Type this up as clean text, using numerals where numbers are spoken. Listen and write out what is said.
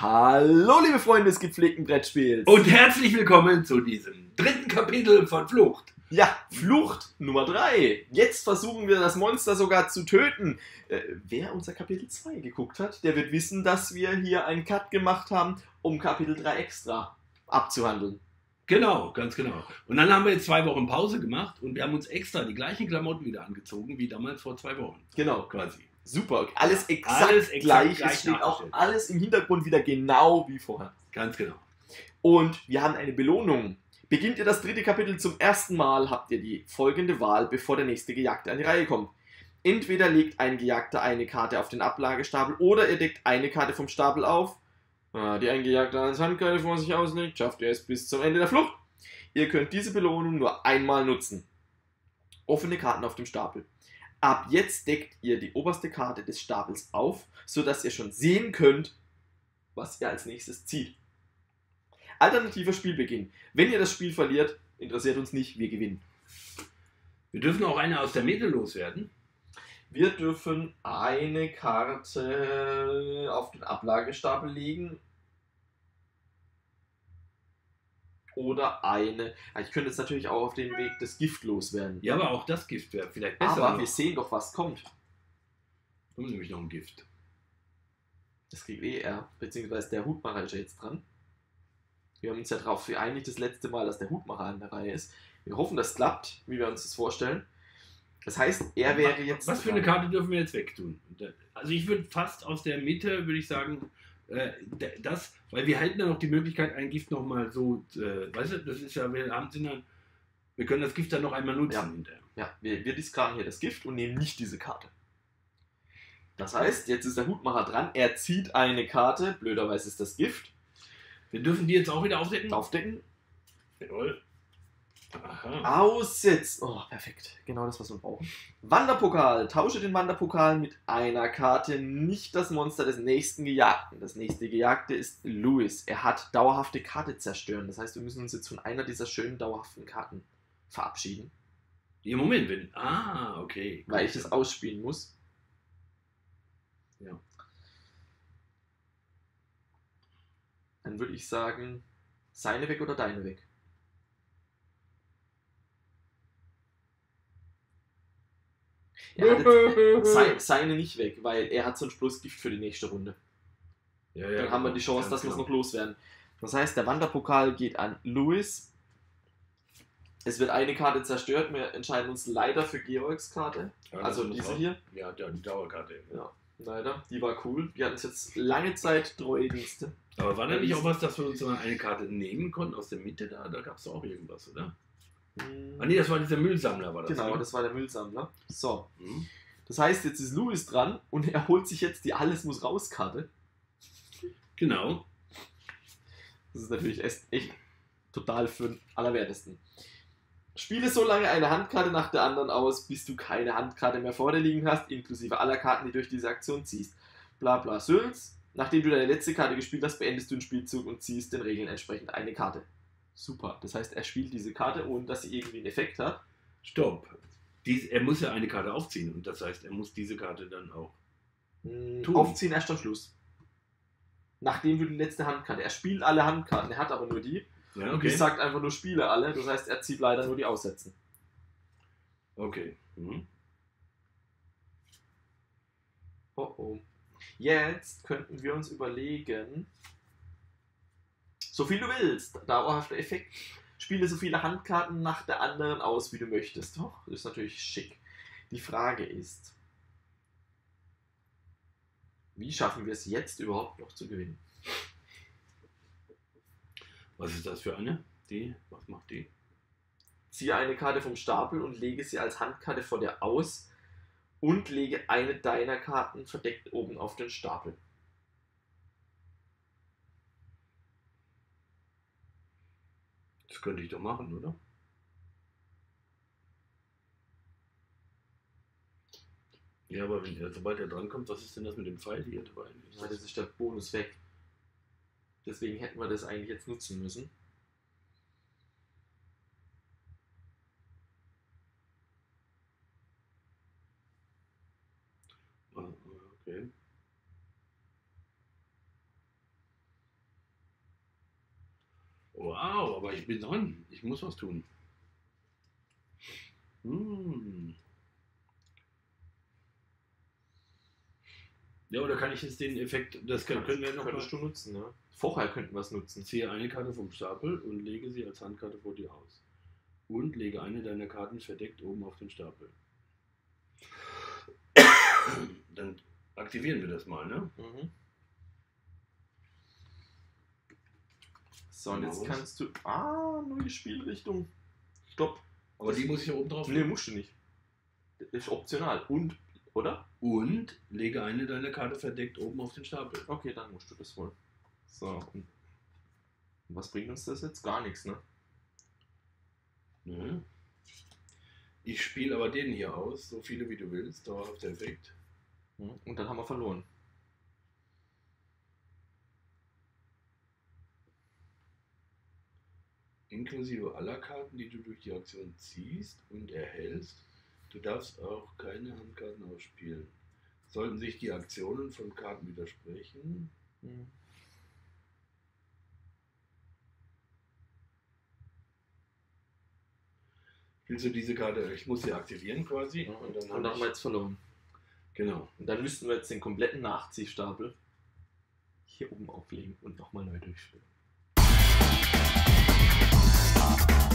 Hallo liebe Freunde des gepflegten Brettspiels. Und herzlich willkommen zu diesem dritten Kapitel von Flucht. Ja, Flucht Nummer 3. Jetzt versuchen wir das Monster sogar zu töten. Wer unser Kapitel 2 geguckt hat, der wird wissen, dass wir hier einen Cut gemacht haben, um Kapitel 3 extra abzuhandeln. Genau, ganz genau. Und dann haben wir jetzt 2 Wochen Pause gemacht und wir haben uns extra die gleichen Klamotten wieder angezogen wie damals vor 2 Wochen. Genau. Quasi. Super, alles exakt gleich. Es steht auch nachgestellt. alles im Hintergrund wieder genau wie vorher. Ganz genau. Und wir haben eine Belohnung. Beginnt ihr das dritte Kapitel zum ersten Mal, habt ihr die folgende Wahl, bevor der nächste Gejagte an die Reihe kommt. Entweder legt ein Gejagter eine Karte auf den Ablagestapel oder er deckt eine Karte vom Stapel auf. Die ein Gejagter als Handkarte vor sich auslegt, schafft er es bis zum Ende der Flucht. Ihr könnt diese Belohnung nur einmal nutzen. Offene Karten auf dem Stapel. Ab jetzt deckt ihr die oberste Karte des Stapels auf, sodass ihr schon sehen könnt, was ihr als nächstes zieht. Alternativer Spielbeginn. Wenn ihr das Spiel verliert, interessiert uns nicht, wir gewinnen. Wir dürfen auch eine aus der Mitte loswerden. Wir dürfen eine Karte auf den Ablagestapel legen. Oder eine. Ich könnte jetzt natürlich auch auf dem Weg das Gift loswerden. Ja, aber auch das Gift wäre vielleicht besser. Aber noch. wir sehen doch, was kommt. Kommt nämlich noch ein Gift. Das kriegt er, beziehungsweise der Hutmacher ist ja jetzt dran. Wir haben uns ja darauf geeinigt, das letzte Mal, dass der Hutmacher an der Reihe ist. Wir hoffen, das klappt, wie wir uns das vorstellen. Das heißt, er wäre jetzt... Was für eine Karte dürfen wir jetzt wegtun? Also ich würde fast aus der Mitte, würde ich sagen, das, weil wir hätten ja noch die Möglichkeit, ein Gift nochmal so, weißt du, das ist ja, wir können das Gift dann noch einmal nutzen hinterher. Ja, wir diskarden hier das Gift und nehmen nicht diese Karte. Das heißt, jetzt ist der Hutmacher dran, er zieht eine Karte, blöderweise ist das Gift. Wir dürfen die jetzt auch wieder aufdecken? Aufdecken. Jawohl. Aha. Aussetzt. Oh, perfekt. Genau das, was wir brauchen. Wanderpokal. Tausche den Wanderpokal mit einer Karte, nicht das Monster des nächsten Gejagten. Das nächste Gejagte ist Louis. Er hat dauerhafte Karte zerstören. Das heißt, wir müssen uns jetzt von einer dieser schönen dauerhaften Karten verabschieden. Im Moment, wenn... okay. Weil ich das ausspielen muss. Ja. Dann würde ich sagen, seine weg oder deine weg? Er hat jetzt seine nicht weg, weil er hat sonst bloß Gift für die nächste Runde. Ja, Dann haben wir die Chance, dass wir es noch loswerden. Das heißt, der Wanderpokal geht an Louis. Es wird eine Karte zerstört. Wir entscheiden uns leider für Georgs Karte. Ja, also diese hier. Ja, die Dauerkarte. Ja, leider. Die war cool. Wir hatten jetzt lange Zeit treue Dienste. Aber war da nicht auch was, dass wir uns mal eine Karte nehmen konnten aus der Mitte da? Da gab es auch irgendwas, oder? Nee, das war dieser Müllsammler, war das. Genau, oder? das war der Müllsammler. So. Mhm. Das heißt, jetzt ist Louis dran und er holt sich jetzt die Alles muss raus Karte. Genau. Das ist natürlich echt total für den Allerwertesten. Spiele so lange eine Handkarte nach der anderen aus, bis du keine Handkarte mehr vor dir liegen hast, inklusive aller Karten, die du durch diese Aktion ziehst. Bla bla Sülz. Nachdem du deine letzte Karte gespielt hast, beendest du den Spielzug und ziehst den Regeln entsprechend eine Karte. Super. Das heißt, er spielt diese Karte, ohne dass sie irgendwie einen Effekt hat. Stopp. Er muss ja eine Karte aufziehen und das heißt, er muss diese Karte dann auch tun. Aufziehen erst am Schluss. Nachdem du die letzte Handkarte. Er spielt alle Handkarten, er hat aber nur die. Ja, Und okay. ich sagt einfach nur Spiele alle. Das heißt, er zieht leider nur die Aussätzen. Okay. Mhm. Oh oh. Jetzt könnten wir uns überlegen, so viel du willst, dauerhafter Effekt. Spiele so viele Handkarten nach der anderen aus, wie du möchtest. Doch, das ist natürlich schick. Die Frage ist, wie schaffen wir es jetzt überhaupt noch zu gewinnen? Was ist das für eine? Was macht die? Ziehe eine Karte vom Stapel und lege sie als Handkarte vor dir aus und lege eine deiner Karten verdeckt oben auf den Stapel. Das könnte ich doch machen, oder? Ja, aber sobald er drankommt, was ist denn das mit dem Pfeil hier dabei? Ja, das ist der Bonus weg. Deswegen hätten wir das eigentlich jetzt nutzen müssen. Okay. Wow, aber ich bin dran. Ich muss was tun. Ja, oder kann ich jetzt den Effekt, das können wir noch Könntest du nutzen, ne? Vorher könnten wir es nutzen. Ziehe eine Karte vom Stapel und lege sie als Handkarte vor dir aus. Und lege eine deiner Karten verdeckt oben auf den Stapel. Dann aktivieren wir das mal, ne? Mhm. So, und jetzt kannst du... neue Spielrichtung. Stopp. Aber die muss ich ja oben drauf. Nee, musst du nicht. Das ist optional. Und, oder? Und lege eine deiner Karte verdeckt oben auf den Stapel. Okay, dann musst du das wohl. So, und was bringt uns das jetzt? Gar nichts, ne? Ne? Ich spiele aber den hier aus, so viele wie du willst, dauerhafter Effekt. Und dann haben wir verloren. Inklusive aller Karten, die du durch die Aktion ziehst und erhältst. Du darfst auch keine Handkarten ausspielen. Sollten sich die Aktionen von Karten widersprechen. Spielst du diese Karte? Ich muss sie aktivieren quasi. Und dann haben wir jetzt verloren. Genau. Und dann müssten wir jetzt den kompletten Nachziehstapel hier oben auflegen und nochmal neu durchspielen.